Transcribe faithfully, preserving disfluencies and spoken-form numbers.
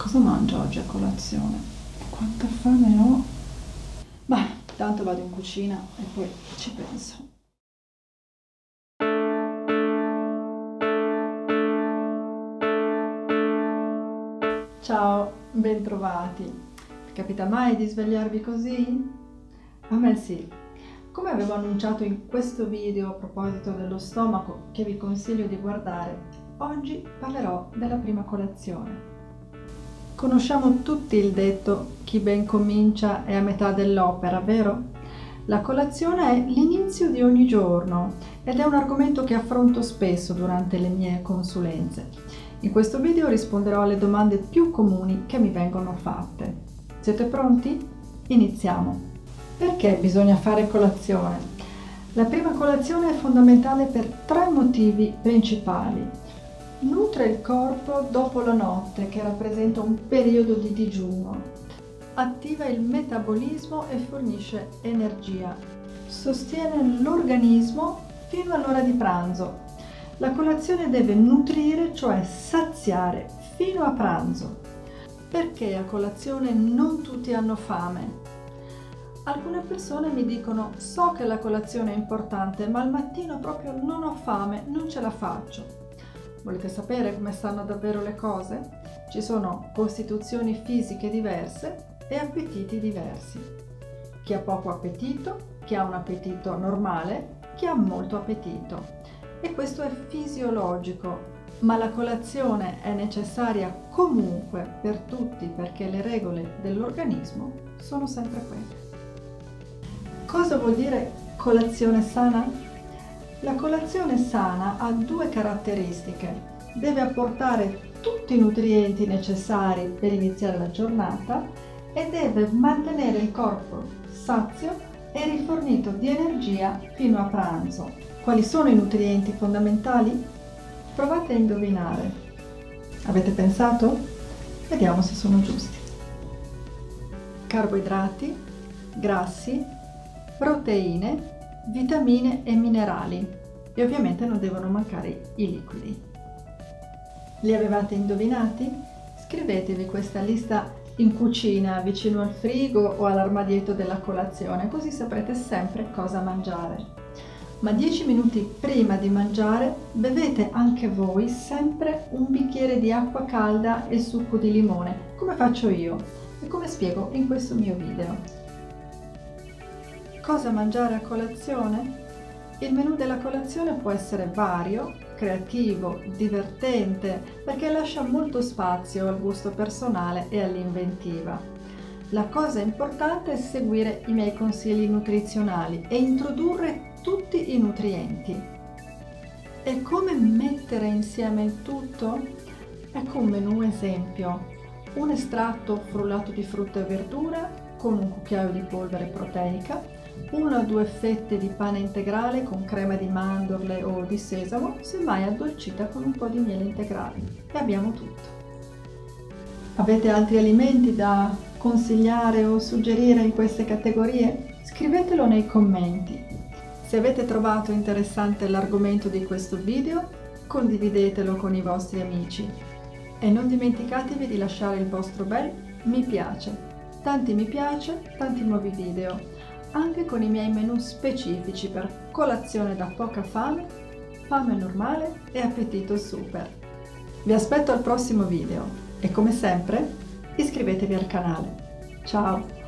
Cosa mangio oggi a colazione? Quanta fame ho! Ma tanto vado in cucina e poi ci penso. Ciao, bentrovati. Vi capita mai di svegliarvi così? A me sì. Come avevo annunciato in questo video a proposito dello stomaco che vi consiglio di guardare, oggi parlerò della prima colazione. Conosciamo tutti il detto chi ben comincia è a metà dell'opera, vero? La colazione è l'inizio di ogni giorno ed è un argomento che affronto spesso durante le mie consulenze. In questo video risponderò alle domande più comuni che mi vengono fatte. Siete pronti? Iniziamo! Perché bisogna fare colazione? La prima colazione è fondamentale per tre motivi principali. Nutre il corpo dopo la notte, che rappresenta un periodo di digiuno. Attiva il metabolismo e fornisce energia. Sostiene l'organismo fino all'ora di pranzo. La colazione deve nutrire, cioè saziare, fino a pranzo. Perché a colazione non tutti hanno fame? Alcune persone mi dicono: so che la colazione è importante, ma al mattino proprio non ho fame, non ce la faccio. Volete sapere come stanno davvero le cose? Ci sono costituzioni fisiche diverse e appetiti diversi. Chi ha poco appetito, chi ha un appetito normale, chi ha molto appetito. E questo è fisiologico, ma la colazione è necessaria comunque per tutti perché le regole dell'organismo sono sempre quelle. Cosa vuol dire colazione sana? La colazione sana ha due caratteristiche. Deve apportare tutti i nutrienti necessari per iniziare la giornata e deve mantenere il corpo sazio e rifornito di energia fino a pranzo. Quali sono i nutrienti fondamentali? Provate a indovinare. Avete pensato? Vediamo se sono giusti. Carboidrati, grassi, proteine, vitamine e minerali, e ovviamente non devono mancare i liquidi. Li avevate indovinati? Scrivetevi questa lista in cucina, vicino al frigo o all'armadietto della colazione, così saprete sempre cosa mangiare. Ma dieci minuti prima di mangiare bevete anche voi sempre un bicchiere di acqua calda e succo di limone, come faccio io e come spiego in questo mio video. Cosa mangiare a colazione? Il menù della colazione può essere vario, creativo, divertente, perché lascia molto spazio al gusto personale e all'inventiva. La cosa importante è seguire i miei consigli nutrizionali e introdurre tutti i nutrienti. E come mettere insieme il tutto? Ecco un menù esempio: un estratto frullato di frutta e verdura con un cucchiaio di polvere proteica, una o due fette di pane integrale con crema di mandorle o di sesamo, semmai addolcita con un po' di miele integrale. E abbiamo tutto. Avete altri alimenti da consigliare o suggerire in queste categorie? Scrivetelo nei commenti. Se avete trovato interessante l'argomento di questo video, condividetelo con i vostri amici. E non dimenticatevi di lasciare il vostro bel mi piace. Tanti mi piace, tanti nuovi video. Anche con i miei menù specifici per colazione da poca fame, fame normale e appetito super. Vi aspetto al prossimo video e come sempre iscrivetevi al canale. Ciao!